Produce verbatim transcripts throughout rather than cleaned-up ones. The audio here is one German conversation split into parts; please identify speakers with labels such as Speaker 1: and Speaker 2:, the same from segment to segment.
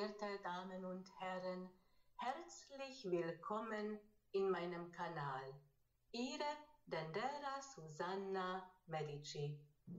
Speaker 1: verehrte Damen und Herren, herzlich willkommen in meinem Kanal. Ihre Dendera Susanna Medici.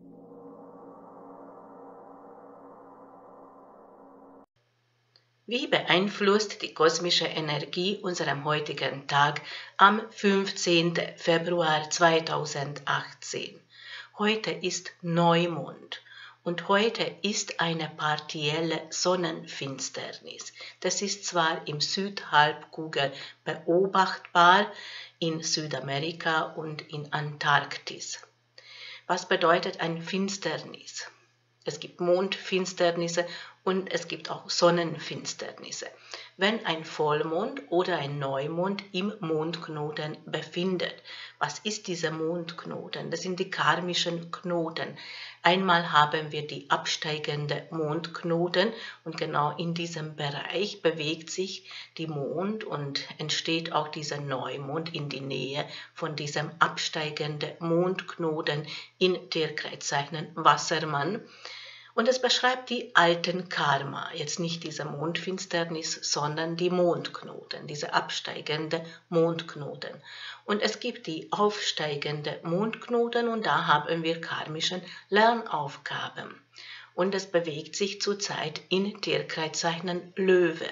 Speaker 1: Wie beeinflusst die kosmische Energie unseren heutigen Tag am fünfzehnten Februar zweitausendachtzehn? Heute ist Neumond. Und heute ist eine partielle Sonnenfinsternis. Das ist zwar im Südhalbkugel beobachtbar, in Südamerika und in Antarktis. Was bedeutet ein Finsternis? Es gibt Mondfinsternisse und es gibt auch Sonnenfinsternisse. Wenn ein Vollmond oder ein Neumond im Mondknoten befindet. Was ist dieser Mondknoten? Das sind die karmischen Knoten. Einmal haben wir die absteigende Mondknoten und genau in diesem Bereich bewegt sich die Mond und entsteht auch dieser Neumond in die Nähe von diesem absteigenden Mondknoten in Tierkreiszeichen Wassermann. Und es beschreibt die alten Karma, jetzt nicht diese Mondfinsternis, sondern die Mondknoten, diese absteigende Mondknoten. Und es gibt die aufsteigende Mondknoten und da haben wir karmischen Lernaufgaben. Und es bewegt sich zurzeit in Tierkreiszeichen Löwe.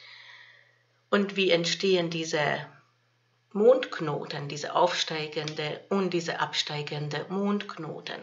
Speaker 1: Und wie entstehen diese Mondknoten, diese aufsteigende und diese absteigende Mondknoten?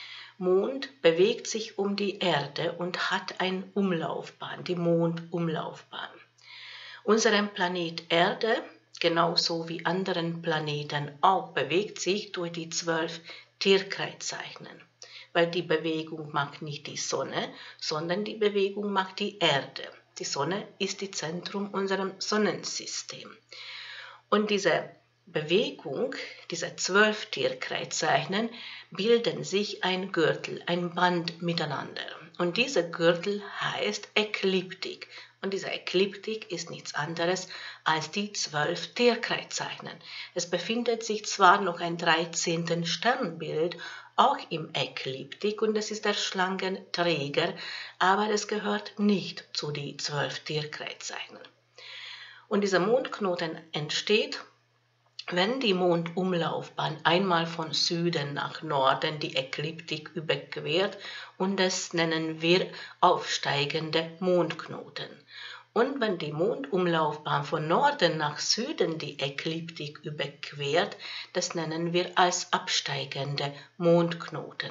Speaker 1: Mond bewegt sich um die Erde und hat eine Umlaufbahn, die Mondumlaufbahn. Unseren Planet Erde, genauso wie anderen Planeten auch, bewegt sich durch die zwölf Tierkreiszeichen. Weil die Bewegung macht nicht die Sonne, sondern die Bewegung macht die Erde. Die Sonne ist das Zentrum unseres Sonnensystems. Und diese Bewegung, diese zwölf Tierkreiszeichen, bilden sich ein Gürtel, ein Band miteinander. Und dieser Gürtel heißt Ekliptik. Und diese Ekliptik ist nichts anderes als die zwölf Tierkreiszeichen. Es befindet sich zwar noch ein dreizehntes Sternbild, auch im Ekliptik, und es ist der Schlangenträger, aber es gehört nicht zu den zwölf Tierkreiszeichen. Und dieser Mondknoten entsteht, wenn die Mondumlaufbahn einmal von Süden nach Norden die Ekliptik überquert, und das nennen wir aufsteigende Mondknoten. Und wenn die Mondumlaufbahn von Norden nach Süden die Ekliptik überquert, das nennen wir als absteigende Mondknoten.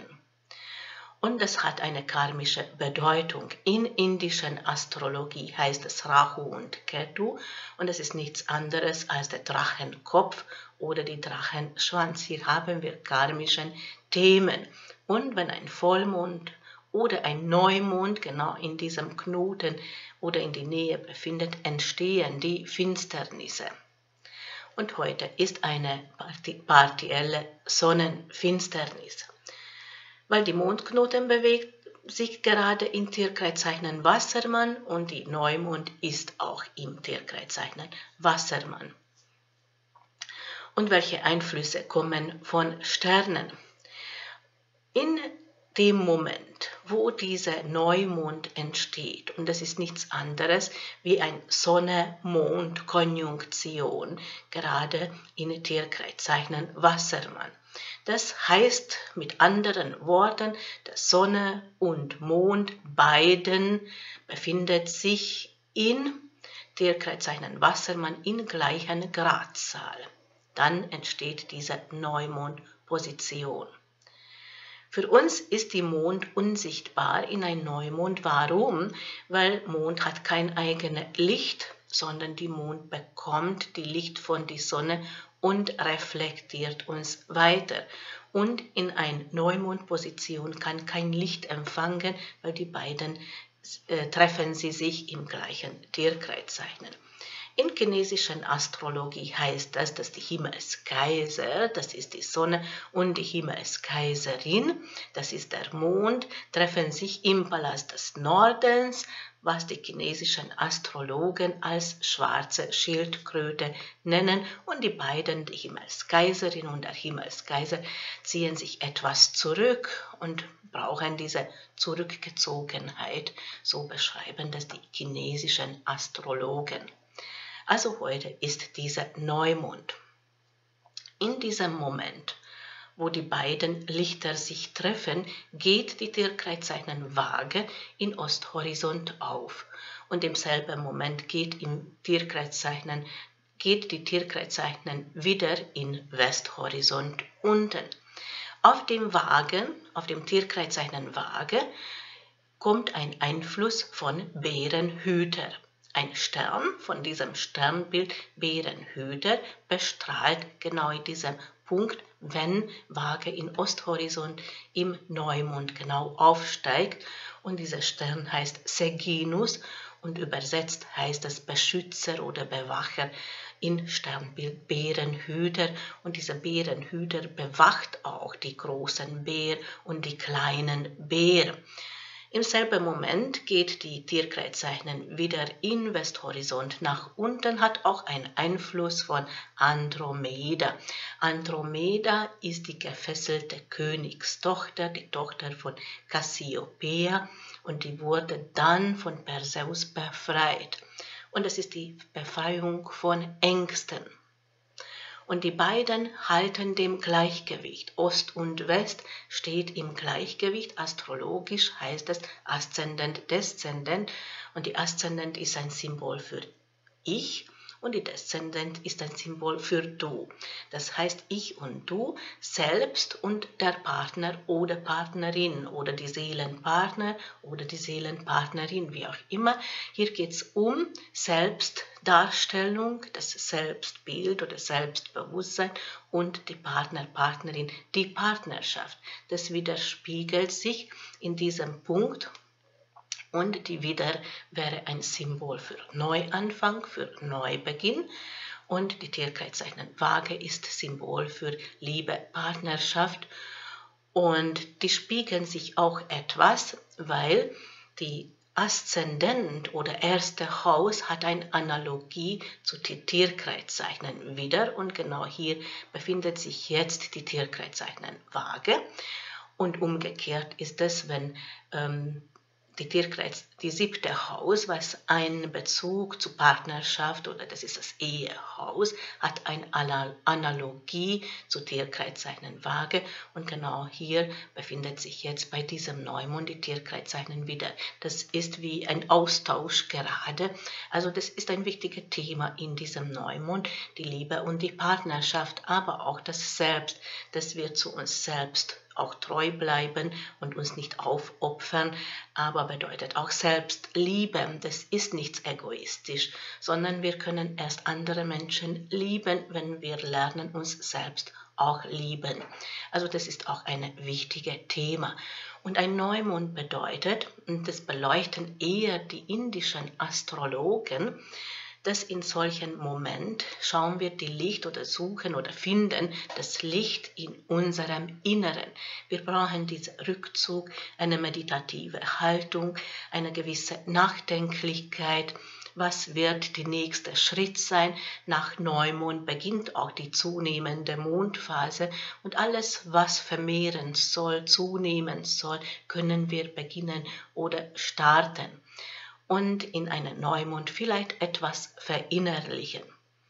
Speaker 1: Und das hat eine karmische Bedeutung. In indischen Astrologie heißt es Rahu und Ketu und es ist nichts anderes als der Drachenkopf oder die Drachenschwanz. Hier haben wir karmische Themen. Und wenn ein Vollmond oder ein Neumond genau in diesem Knoten oder in die Nähe befindet, entstehen die Finsternisse. Und heute ist eine partielle Sonnenfinsternis. Weil die Mondknoten bewegt sich gerade in Tierkreiszeichen Wassermann und die Neumond ist auch im Tierkreiszeichen Wassermann. Und welche Einflüsse kommen von Sternen? In dem Moment, wo dieser Neumond entsteht, und das ist nichts anderes wie eine Sonne-Mond-Konjunktion, gerade in Tierkreiszeichen Wassermann. Das heißt mit anderen Worten, dass Sonne und Mond beiden befindet sich in Tierkreiszeichen Wassermann in gleichen Gradzahl. Dann entsteht diese Neumondposition. Für uns ist die Mond unsichtbar in ein Neumond. Warum? Weil Mond hat kein eigenes Licht, sondern die Mond bekommt die Licht von der Sonne und reflektiert uns weiter. Und in einer Neumondposition kann kein Licht empfangen, weil die beiden äh, treffen sie sich im gleichen Tierkreiszeichen. In chinesischen Astrologie heißt das, dass die Himmelskaiser, das ist die Sonne, und die Himmelskaiserin, das ist der Mond, treffen sich im Palast des Nordens, was die chinesischen Astrologen als schwarze Schildkröte nennen, und die beiden, die Himmelskaiserin und der Himmelskaiser, ziehen sich etwas zurück und brauchen diese Zurückgezogenheit, so beschreiben das die chinesischen Astrologen. Also heute ist dieser Neumond. In diesem Moment, wo die beiden Lichter sich treffen, geht die Tierkreiszeichen Waage in Osthorizont auf. Und im selben Moment geht, im Tierkreiszeichen, geht die Tierkreiszeichen wieder in Westhorizont unten. Auf dem Waage, auf dem Tierkreiszeichen Waage, kommt ein Einfluss von Bärenhüter. Ein Stern von diesem Sternbild Bärenhüter bestrahlt genau in diesem Punkt, wenn Waage in Osthorizont im Neumond genau aufsteigt. Und dieser Stern heißt Seginus und übersetzt heißt es Beschützer oder Bewacher in Sternbild Bärenhüter. Und dieser Bärenhüter bewacht auch die großen Bär und die kleinen Bär. Im selben Moment geht die Tierkreiszeichen wieder in Westhorizont nach unten, hat auch einen Einfluss von Andromeda. Andromeda ist die gefesselte Königstochter, die Tochter von Cassiopeia, und die wurde dann von Perseus befreit. Und es ist die Befreiung von Ängsten. Und die beiden halten dem Gleichgewicht. Ost und West steht im Gleichgewicht. Astrologisch heißt es Aszendent, Deszendent. Und die Aszendent ist ein Symbol für Ich und die Deszendent ist ein Symbol für Du. Das heißt ich und du selbst und der Partner oder Partnerin oder die Seelenpartner oder die Seelenpartnerin, wie auch immer. Hier geht es um Selbstdarstellung, das Selbstbild oder Selbstbewusstsein und die Partner, Partnerin, die Partnerschaft. Das widerspiegelt sich in diesem Punkt. Und die Widder wäre ein Symbol für Neuanfang, für Neubeginn. Und die Tierkreiszeichen Waage ist Symbol für Liebe, Partnerschaft. Und die spiegeln sich auch etwas, weil die Aszendent oder erste Haus hat eine Analogie zu den Tierkreiszeichen Widder. Und genau hier befindet sich jetzt die Tierkreiszeichen Waage. Und umgekehrt ist es, wenn ähm, die Tierkreis, die siebte Haus, was einen Bezug zu Partnerschaft oder das ist das Ehehaus, hat eine Analogie zu Tierkreiszeichen Waage und genau hier befindet sich jetzt bei diesem Neumond die Tierkreiszeichen wieder. Das ist wie ein Austausch gerade, also das ist ein wichtiges Thema in diesem Neumond, die Liebe und die Partnerschaft, aber auch das Selbst, dass wir zu uns selbst auch treu bleiben und uns nicht aufopfern, aber bedeutet auch Selbstliebe. Das ist nichts egoistisch, sondern wir können erst andere Menschen lieben, wenn wir lernen, uns selbst auch lieben. Also das ist auch ein wichtiges Thema. Und ein Neumond bedeutet, und das beleuchten eher die indischen Astrologen, dass in solchen Moment schauen wir die Licht oder suchen oder finden das Licht in unserem Inneren. Wir brauchen diesen Rückzug, eine meditative Haltung, eine gewisse Nachdenklichkeit. Was wird der nächste Schritt sein? Nach Neumond beginnt auch die zunehmende Mondphase und alles, was vermehren soll, zunehmen soll, können wir beginnen oder starten. Und in einen Neumond vielleicht etwas verinnerlichen.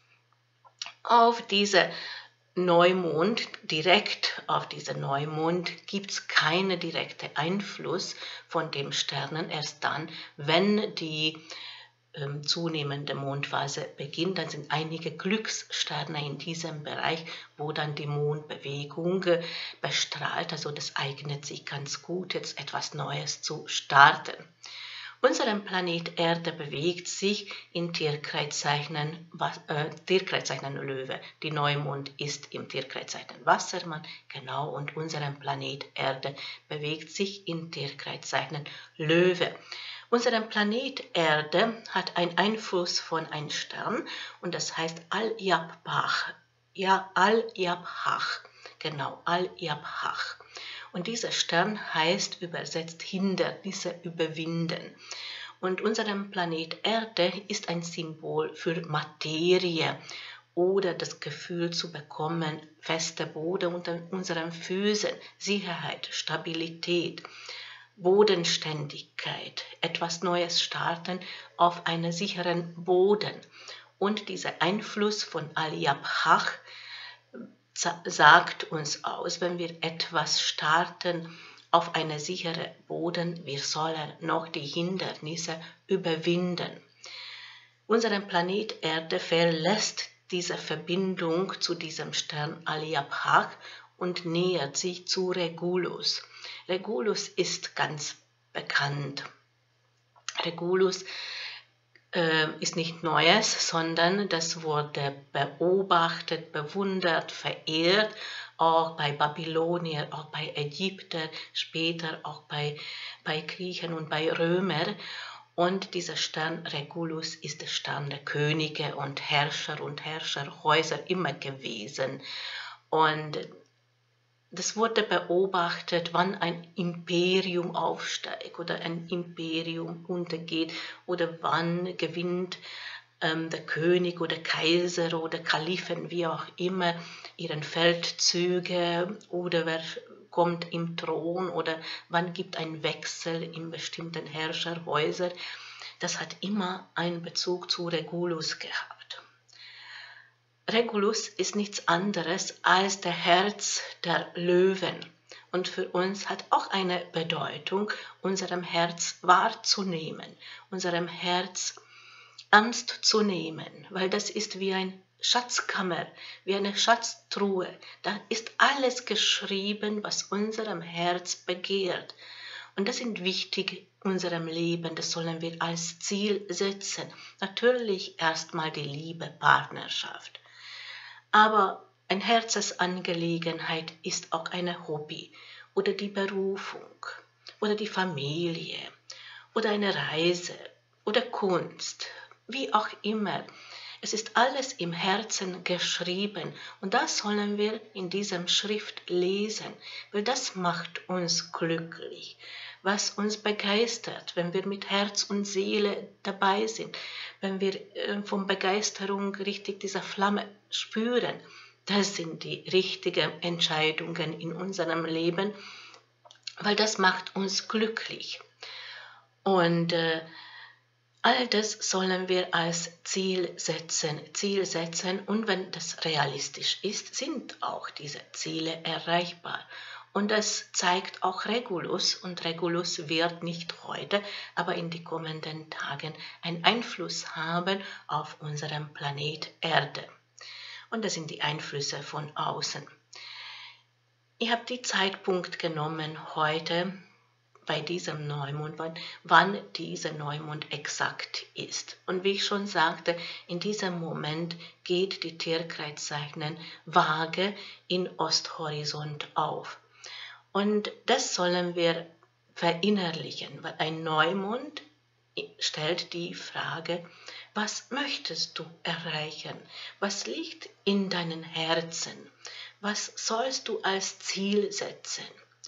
Speaker 1: Auf diese Neumond, direkt auf diesen Neumond gibt es keinen direkten Einfluss von dem Sternen, erst dann, wenn die ähm, zunehmende Mondphase beginnt, dann sind einige Glückssterne in diesem Bereich, wo dann die Mondbewegung äh, bestrahlt, also das eignet sich ganz gut, jetzt etwas Neues zu starten. Unser Planet Erde bewegt sich in Tierkreiszeichen, äh, Tierkreiszeichen Löwe. Die Neumond ist im Tierkreiszeichen Wassermann, genau, und unser Planet Erde bewegt sich in Tierkreiszeichen Löwe. Unser Planet Erde hat einen Einfluss von einem Stern und das heißt Al-Yabhach. Ja, Al-Yabhach. Genau, Al-Yabhach. Und dieser Stern heißt übersetzt Hindernisse überwinden. Und unser Planet Erde ist ein Symbol für Materie oder das Gefühl zu bekommen, fester Boden unter unseren Füßen, Sicherheit, Stabilität, Bodenständigkeit, etwas Neues starten auf einen sicheren Boden. Und dieser Einfluss von Al-Yabhach sagt uns aus, wenn wir etwas starten auf einen sicheren Boden, wir sollen noch die Hindernisse überwinden. Unser Planet Erde verlässt diese Verbindung zu diesem Stern Al-Yabhach und nähert sich zu Regulus. Regulus ist ganz bekannt. Regulus äh, ist nicht Neues, sondern das wurde beobachtet, bewundert, verehrt, auch bei Babylonier, auch bei Ägypter, später auch bei, bei Griechen und bei Römern. Und dieser Stern Regulus ist der Stern der Könige und Herrscher und Herrscherhäuser immer gewesen. Und das wurde beobachtet, wann ein Imperium aufsteigt oder ein Imperium untergeht oder wann gewinnt ähm, der König oder Kaiser oder Kalifen, wie auch immer, ihren Feldzüge oder wer kommt im Thron oder wann gibt ein Wechsel in bestimmten Herrscherhäusern. Das hat immer einen Bezug zu Regulus gehabt. Regulus ist nichts anderes als der Herz der Löwen und für uns hat auch eine Bedeutung, unserem Herz wahrzunehmen, unserem Herz ernst zu nehmen, weil das ist wie eine Schatzkammer, wie eine Schatztruhe. Da ist alles geschrieben, was unserem Herz begehrt. Und das ist wichtig in unserem Leben, das sollen wir als Ziel setzen. Natürlich erstmal die Liebe, Partnerschaft. Aber eine Herzensangelegenheit ist auch ein Hobby oder die Berufung oder die Familie oder eine Reise oder Kunst, wie auch immer. Es ist alles im Herzen geschrieben und das sollen wir in diesem Schrift lesen, weil das macht uns glücklich, was uns begeistert, wenn wir mit Herz und Seele dabei sind, wenn wir von Begeisterung richtig diese Flamme spüren. Das sind die richtigen Entscheidungen in unserem Leben, weil das macht uns glücklich. Und äh, all das sollen wir als Ziel setzen, Ziel setzen und wenn das realistisch ist, sind auch diese Ziele erreichbar. Und das zeigt auch Regulus und Regulus wird nicht heute, aber in den kommenden Tagen einen Einfluss haben auf unseren Planet Erde. Und das sind die Einflüsse von außen. Ich habe den Zeitpunkt genommen heute, bei diesem Neumond, wann, wann dieser Neumond exakt ist. Und wie ich schon sagte, in diesem Moment geht die Tierkreiszeichen Waage in Osthorizont auf. Und das sollen wir verinnerlichen, weil ein Neumond stellt die Frage, was möchtest du erreichen? Was liegt in deinem Herzen? Was sollst du als Ziel setzen?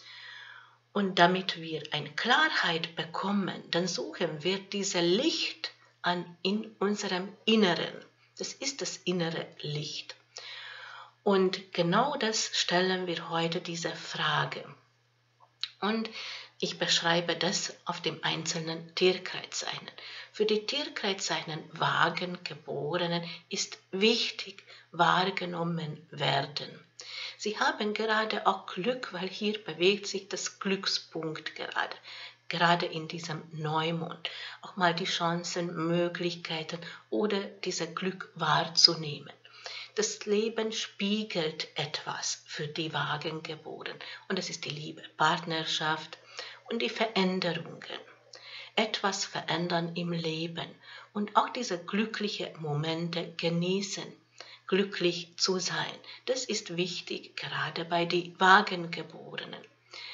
Speaker 1: Und damit wir eine Klarheit bekommen, dann suchen wir dieses Licht an in unserem Inneren. Das ist das innere Licht. Und genau das stellen wir heute diese Frage. Und ich beschreibe das auf dem einzelnen Tierkreiszeichen. Für die Tierkreiszeichen Wagengeborenen ist wichtig, wahrgenommen werden. Sie haben gerade auch Glück, weil hier bewegt sich das Glückspunkt gerade, gerade in diesem Neumond. Auch mal die Chancen, Möglichkeiten oder dieses Glück wahrzunehmen. Das Leben spiegelt etwas für die Wagengeborenen und das ist die Liebe, Partnerschaft und die Veränderungen. Etwas verändern im Leben und auch diese glücklichen Momente genießen. Glücklich zu sein. Das ist wichtig, gerade bei den Wagengeborenen.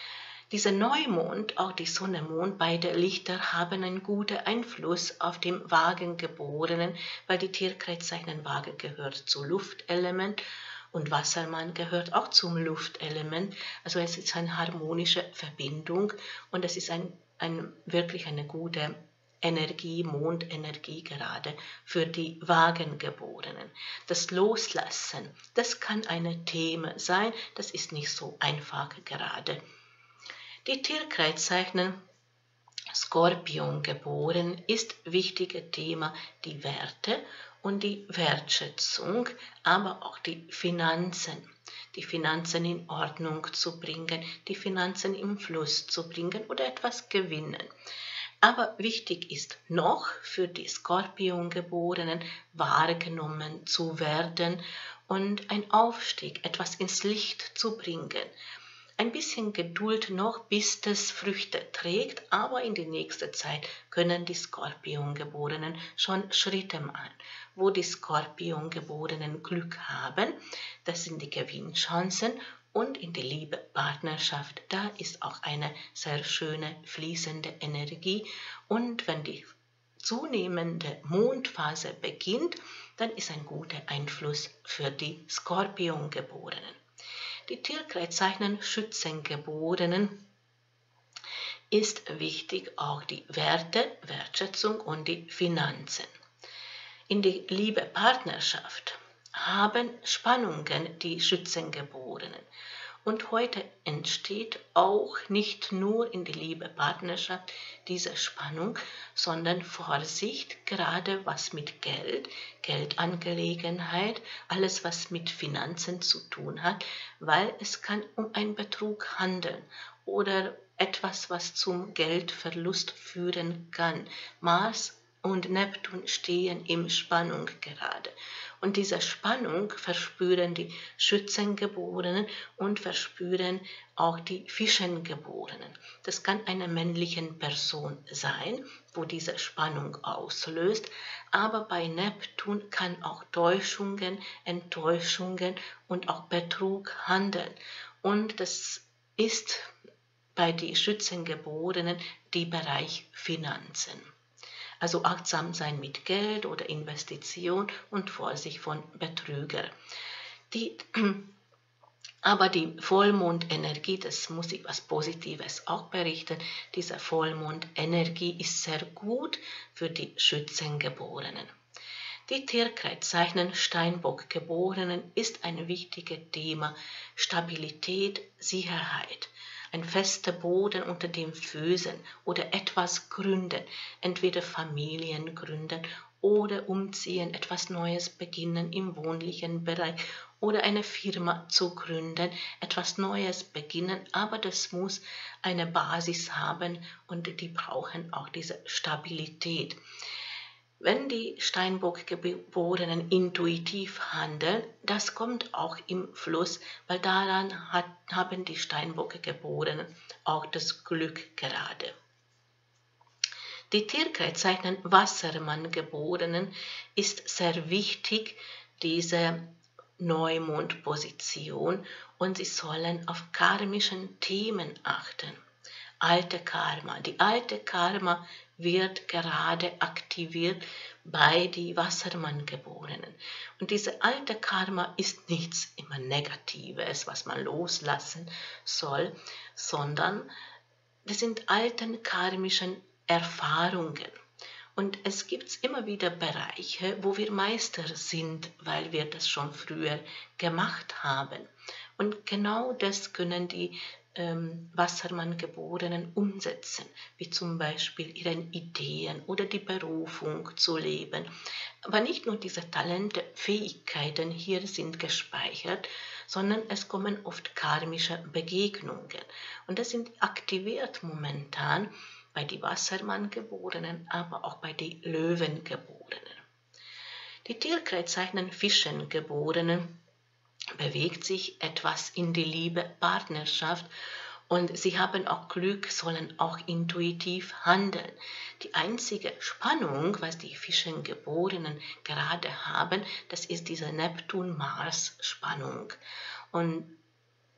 Speaker 1: Dieser Neumond, auch die Sonne, Mond, beide Lichter haben einen guten Einfluss auf den Waagegeborenen, weil die Tierkreiszeichen Waage gehört zu Luftelement und Wassermann gehört auch zum Luftelement. Also es ist eine harmonische Verbindung und es ist ein, ein, wirklich eine gute Energie, Mondenergie gerade für die Waagegeborenen. Das Loslassen, das kann ein Thema sein, das ist nicht so einfach gerade. Die Tierkreiszeichen Skorpion geboren ist wichtiges Thema die Werte und die Wertschätzung, aber auch die Finanzen. Die Finanzen in Ordnung zu bringen, die Finanzen im Fluss zu bringen oder etwas gewinnen. Aber wichtig ist noch für die Skorpiongeborenen wahrgenommen zu werden und ein Aufstieg, etwas ins Licht zu bringen. Ein bisschen Geduld noch, bis das Früchte trägt, aber in der nächsten Zeit können die Skorpiongeborenen schon Schritte machen. Wo die Skorpiongeborenen Glück haben, das sind die Gewinnchancen und in der Liebe, Partnerschaft, da ist auch eine sehr schöne fließende Energie und wenn die zunehmende Mondphase beginnt, dann ist ein guter Einfluss für die Skorpiongeborenen. Die Tierkreiszeichen Schützengeborenen ist wichtig auch die Werte, Wertschätzung und die Finanzen. In der Liebe, Partnerschaft haben Spannungen die Schützengeborenen. Und heute entsteht auch nicht nur in der Liebe, Partnerschaft diese Spannung, sondern Vorsicht, gerade was mit Geld, Geldangelegenheit, alles was mit Finanzen zu tun hat, weil es kann um einen Betrug handeln oder etwas, was zum Geldverlust führen kann. Mars und Neptun stehen in Spannung gerade. Und diese Spannung verspüren die Schützengeborenen und verspüren auch die Fischengeborenen. Das kann eine männliche Person sein, wo diese Spannung auslöst, aber bei Neptun kann auch Täuschungen, Enttäuschungen und auch Betrug handeln. Und das ist bei den Schützengeborenen der Bereich Finanzen. Also achtsam sein mit Geld oder Investition und Vorsicht von Betrüger. Die, aber die Vollmondenergie, das muss ich was Positives auch berichten, diese Vollmondenergie ist sehr gut für die Schützengeborenen. Die Tierkreiszeichen Steinbockgeborenen ist ein wichtiges Thema, Stabilität, Sicherheit. Ein fester Boden unter den Füßen oder etwas gründen, entweder Familien gründen oder umziehen, etwas Neues beginnen im wohnlichen Bereich oder eine Firma zu gründen, etwas Neues beginnen, aber das muss eine Basis haben und die brauchen auch diese Stabilität. Wenn die Steinbock-Geborenen intuitiv handeln, das kommt auch im Fluss, weil daran hat, haben die Steinbock-Geborenen auch das Glück gerade. Die Tierkreiszeichen Wassermann-Geborenen ist sehr wichtig, diese Neumondposition, und sie sollen auf karmischen Themen achten. Alte Karma. Die alte Karma wird gerade aktiviert bei den Wassermann-Geborenen. Und diese alte Karma ist nichts immer Negatives, was man loslassen soll, sondern das sind alten karmischen Erfahrungen. Und es gibt immer wieder Bereiche, wo wir Meister sind, weil wir das schon früher gemacht haben. Und genau das können die ähm, Wassermann-Geborenen umsetzen, wie zum Beispiel ihre Ideen oder die Berufung zu leben. Aber nicht nur diese Talente, Fähigkeiten hier sind gespeichert, sondern es kommen oft karmische Begegnungen. Und das sind aktiviert momentan bei den Wassermann-Geborenen, aber auch bei den Löwen-Geborenen. Die Tierkreiszeichen Fischen-Geborenen bewegt sich etwas in die Liebe, Partnerschaft und sie haben auch Glück, sollen auch intuitiv handeln. Die einzige Spannung, was die Fischengeborenen gerade haben, das ist diese Neptun-Mars-Spannung. Und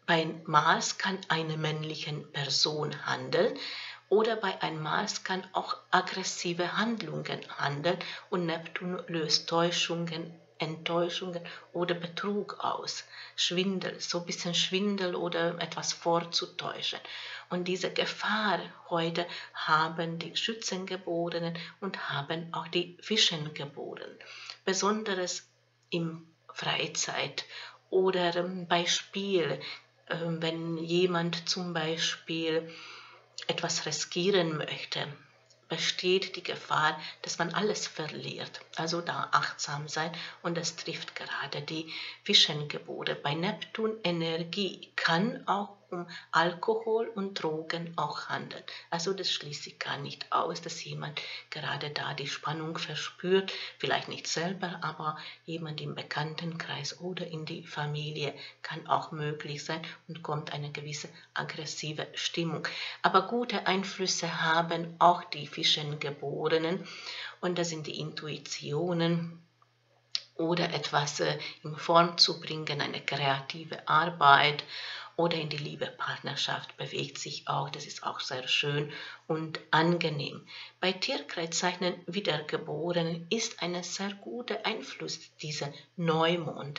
Speaker 1: Bei Mars kann eine männliche Person handeln oder bei einem Mars kann auch aggressive Handlungen handeln und Neptun löst Täuschungen, Enttäuschungen oder Betrug aus. Schwindel, so ein bisschen Schwindel oder etwas vorzutäuschen. Und diese Gefahr heute haben die Schützengeborenen und haben auch die Fischengeborenen. Besonders im Freizeit oder bei Spiel, wenn jemand zum Beispiel etwas riskieren möchte, besteht die Gefahr, dass man alles verliert. Also da achtsam sein und das trifft gerade die Fischengebote. Bei Neptun Energie kann auch um Alkohol und Drogen auch handeln. Also das schließe ich gar nicht aus, dass jemand gerade da die Spannung verspürt, vielleicht nicht selber, aber jemand im Bekanntenkreis oder in die Familie kann auch möglich sein und kommt eine gewisse aggressive Stimmung. Aber gute Einflüsse haben auch die Fischengeborenen und das sind die Intuitionen oder etwas äh, in Form zu bringen, eine kreative Arbeit oder in die Liebe-Partnerschaft bewegt sich auch, das ist auch sehr schön und angenehm. Bei Tierkreiszeichen Wiedergeborenen ist ein sehr guter Einfluss dieser Neumond,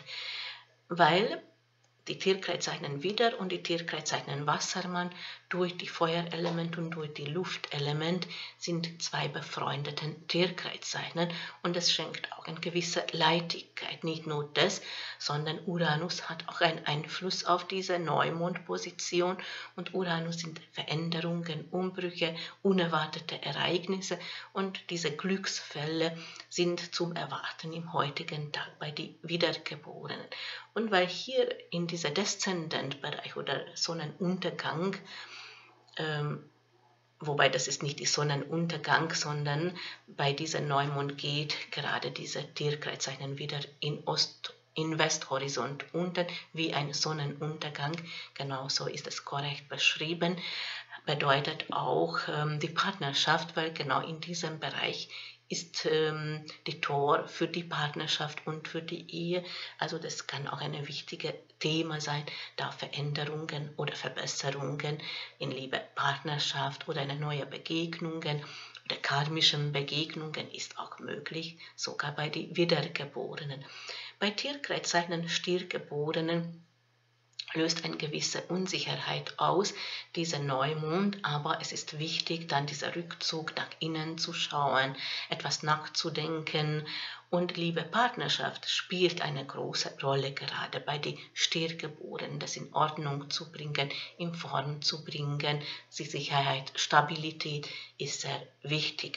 Speaker 1: weil die Tierkreiszeichen Widder und die Tierkreiszeichen Wassermann durch die Feuerelement und durch die Luftelement sind zwei befreundete Tierkreiszeichen und es schenkt auch eine gewisse Leichtigkeit. Nicht nur das, sondern Uranus hat auch einen Einfluss auf diese Neumondposition und Uranus sind Veränderungen, Umbrüche, unerwartete Ereignisse und diese Glücksfälle sind zum Erwarten im heutigen Tag bei den Wiedergeborenen. Und weil hier in dieser Deszendentbereich oder Sonnenuntergang, ähm, wobei das ist nicht der Sonnenuntergang, sondern bei diesem Neumond geht gerade diese Tierkreiszeichen wieder in Ost, in Westhorizont unten wie ein Sonnenuntergang. Genauso ist es korrekt beschrieben. Bedeutet auch ähm, die Partnerschaft, weil genau in diesem Bereich ist ähm, die Tor für die Partnerschaft und für die Ehe. Also das kann auch ein wichtiges Thema sein, da Veränderungen oder Verbesserungen in Liebe, Partnerschaft oder eine neue Begegnungen oder karmischen Begegnungen ist auch möglich, sogar bei den Wiedergeborenen. Bei Tierkreiszeichen Stiergeborenen löst eine gewisse Unsicherheit aus, dieser Neumond, aber es ist wichtig, dann dieser Rückzug nach innen zu schauen, etwas nachzudenken und liebe Partnerschaft spielt eine große Rolle gerade bei den Stiergeborenen, das in Ordnung zu bringen, in Form zu bringen, die Sicherheit, Stabilität ist sehr wichtig.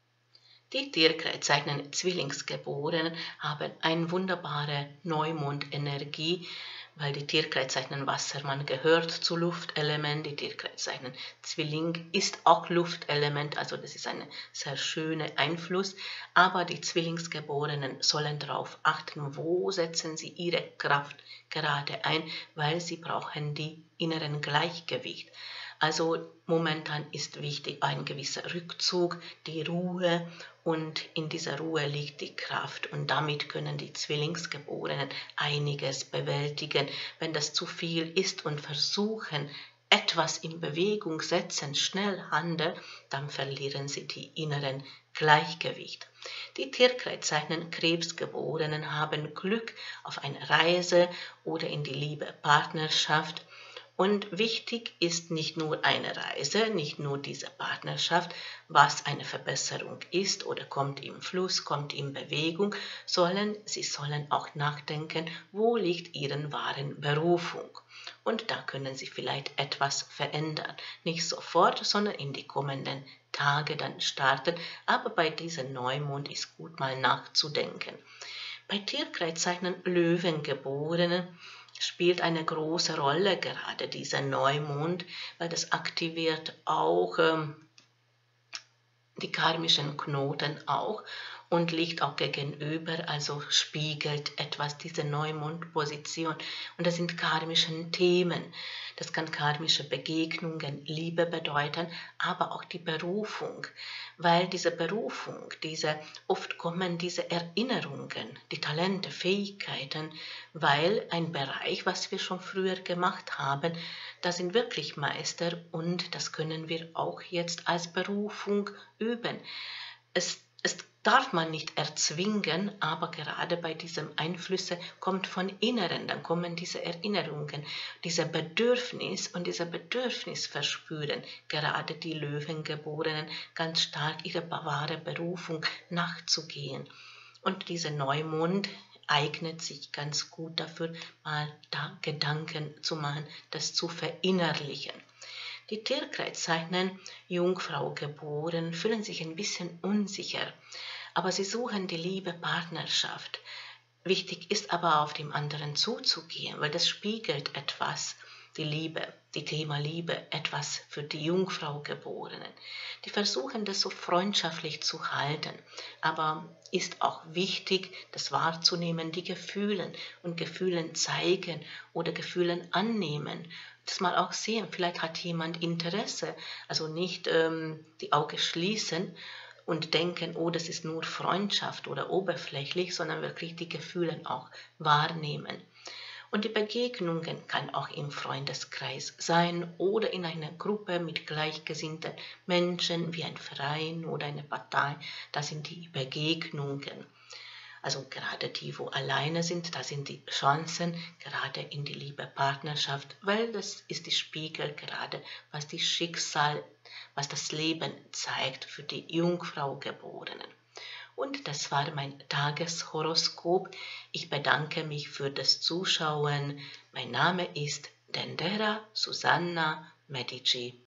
Speaker 1: Die Tierkreiszeichen Zwillingsgeborenen haben eine wunderbare Neumondenergie, weil die Tierkreiszeichen Wassermann gehört zu Luftelement, die Tierkreiszeichen Zwilling ist auch Luftelement, also das ist ein sehr schöner Einfluss, aber die Zwillingsgeborenen sollen darauf achten, wo setzen sie ihre Kraft gerade ein, weil sie brauchen die inneren Gleichgewicht. Also momentan ist wichtig ein gewisser Rückzug, die Ruhe und in dieser Ruhe liegt die Kraft und damit können die Zwillingsgeborenen einiges bewältigen. Wenn das zu viel ist und versuchen, etwas in Bewegung setzen, schnell handeln, dann verlieren sie die inneren Gleichgewicht. Die Tierkreiszeichen Krebsgeborenen haben Glück auf eine Reise oder in die Liebe, Partnerschaft. Und wichtig ist nicht nur eine Reise, nicht nur diese Partnerschaft, was eine Verbesserung ist oder kommt im Fluss, kommt in Bewegung, sondern sie sollen auch nachdenken, wo liegt ihre wahre Berufung. Und da können sie vielleicht etwas verändern. Nicht sofort, sondern in die kommenden Tage dann starten. Aber bei diesem Neumond ist gut mal nachzudenken. Bei Tierkreiszeichen Löwengeborenen spielt eine große Rolle gerade dieser Neumond, weil das aktiviert auch ähm, die karmischen Knoten auch und liegt auch gegenüber, also spiegelt etwas diese Neumondposition. Und das sind karmische Themen. Das kann karmische Begegnungen, Liebe bedeuten, aber auch die Berufung, weil diese Berufung, diese, oft kommen diese Erinnerungen, die Talente, Fähigkeiten, weil ein Bereich, was wir schon früher gemacht haben, da sind wirklich Meister und das können wir auch jetzt als Berufung üben. Es, es darf man nicht erzwingen, aber gerade bei diesem Einflüsse kommt von Inneren, dann kommen diese Erinnerungen, dieser Bedürfnis und dieser Bedürfnis verspüren gerade die Löwengeborenen ganz stark ihre wahre Berufung nachzugehen. Und dieser Neumond eignet sich ganz gut dafür, mal da Gedanken zu machen, das zu verinnerlichen. Die Tierkreiszeichen Jungfrau geboren fühlen sich ein bisschen unsicher, aber sie suchen die Liebe, Partnerschaft. Wichtig ist aber auf den anderen zuzugehen, weil das spiegelt etwas, die Liebe, die Thema Liebe, etwas für die Jungfrau Geborenen. Die versuchen das so freundschaftlich zu halten, aber ist auch wichtig, das wahrzunehmen, die Gefühlen und Gefühlen zeigen oder Gefühlen annehmen. Das mal auch sehen, vielleicht hat jemand Interesse, also nicht ähm, die Augen schließen und denken, oh, das ist nur Freundschaft oder oberflächlich, sondern wirklich die Gefühle auch wahrnehmen. Und die Begegnungen kann auch im Freundeskreis sein oder in einer Gruppe mit gleichgesinnten Menschen wie ein Verein oder eine Partei. Das sind die Begegnungen. Also gerade die, wo alleine sind, da sind die Chancen gerade in die Liebe, Partnerschaft, weil das ist die Spiegel gerade, was die Schicksal, was das Leben zeigt für die Jungfrau Geborenen. Und das war mein Tageshoroskop. Ich bedanke mich für das Zuschauen. Mein Name ist Dendera Susanna Medici.